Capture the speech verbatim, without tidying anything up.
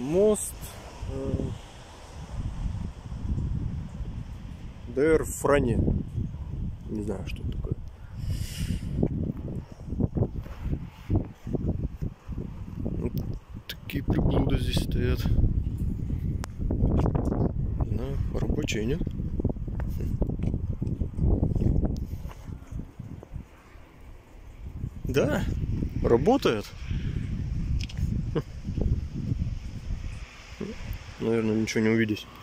мост Дер Фране. Не знаю, что это такое. Вот такие приблуды здесь стоят. Да, рабочие, нет? Да, работает. Наверное, ничего не увидеть.